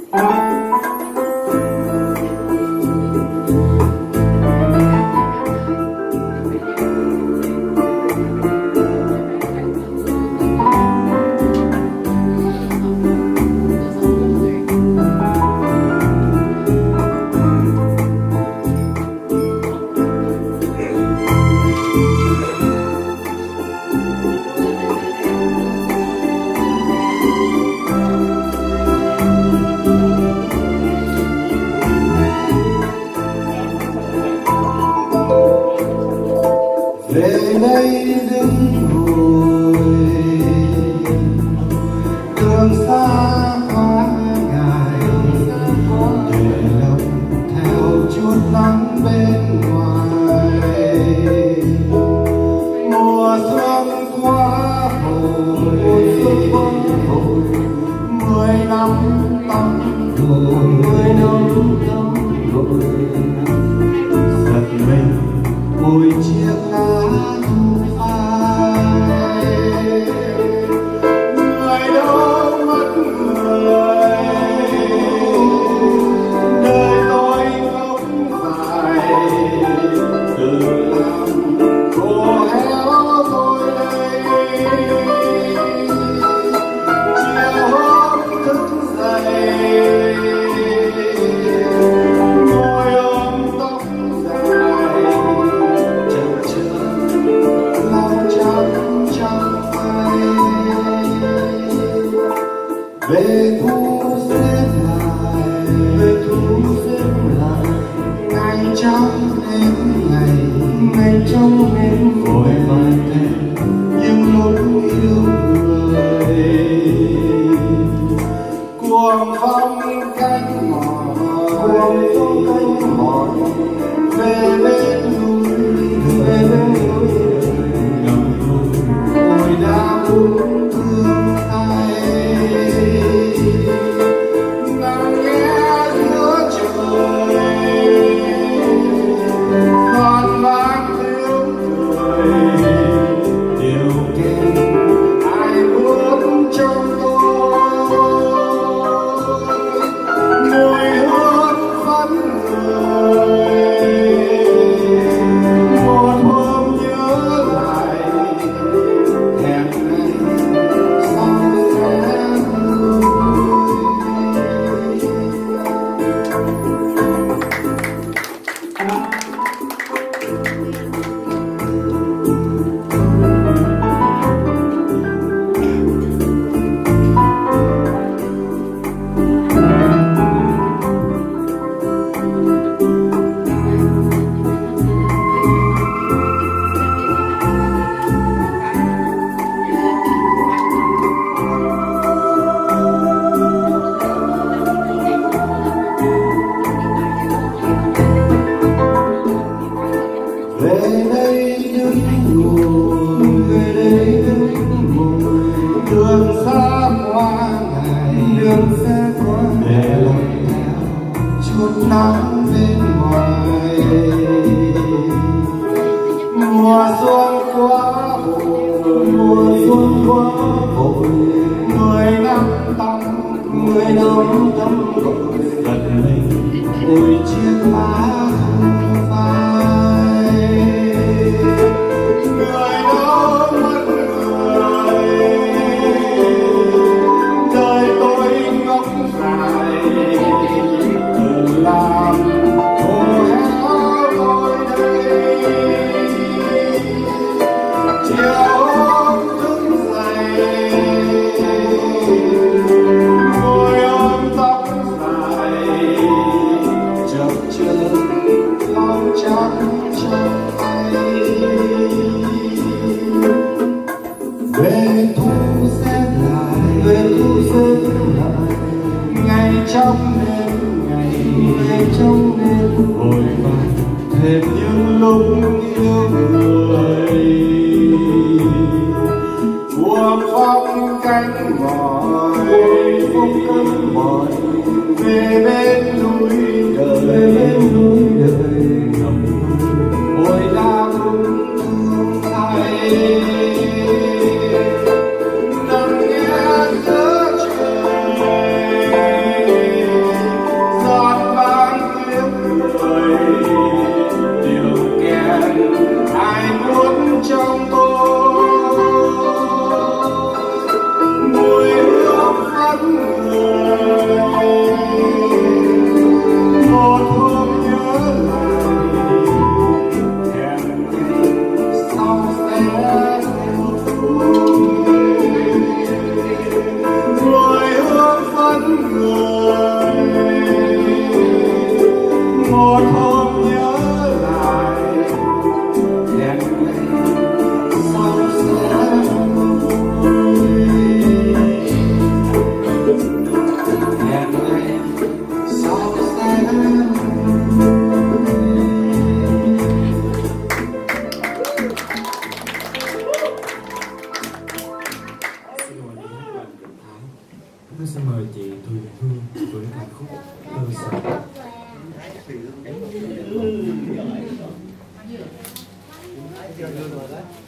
về đây đứng ngồi đường xa quá ngài để lòng theo chút nắng bên ngoài mùa xuân quá hồi 10 năm tắm rồi giật mình ôi chiếc lá thu phai người đâu mất người đời tôi không phải từ làm khô héo tôi đây chiều hôm thức dậy ngồi ôm tóc dài về thu xếp lại ngày trong đêm vội vàng thêm những lúc yêu người cuồng phong cánh mỏi về bên núi ngậm ngùi ôi đã muốn thương ai nằm nghe giữa trời còn vang tiếng cười điều kiện ai bước trong tôi mùi hương phấn người một hôm nhớ lại hẹn ngày sau sẽ về đây đứng ngồi đường xa qua ngày để lòng theo chút nắng bên ngoài mùa xuân quá vội 10 năm tắm giật mình ôi chiếc lá thu phai người đâu mất người đời tôi ngốc dài từ làm khô héo tôi đây chiều hôm thức dậy ngồi ôm tóc dài chập chờn lau chắc trong tay về thu xếp lại ngày trong đêm vội vàng thêm những lúc yêu người cuồng phong cánh mỏi về bên núi đời ngậm ngùi ôi đã muốn thương ai nằm nghe giữa trời Tôi xin mời chị Thùy Hương với ca khúc Tơ Sợi. Chưa rồi đó.